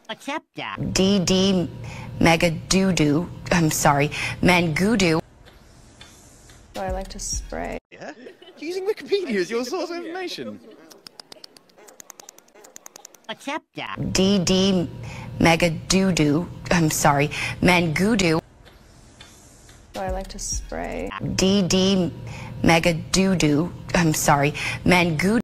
Accepta. DD mega doo-doo. I'm sorry, mangudu. So I like to spray. Yeah? You're using Wikipedia as your source of information. Accepta. DD mega doo-doo. I'm sorry, mangudu. So I like to spray. DD mega doo-doo. I'm sorry, mangudu.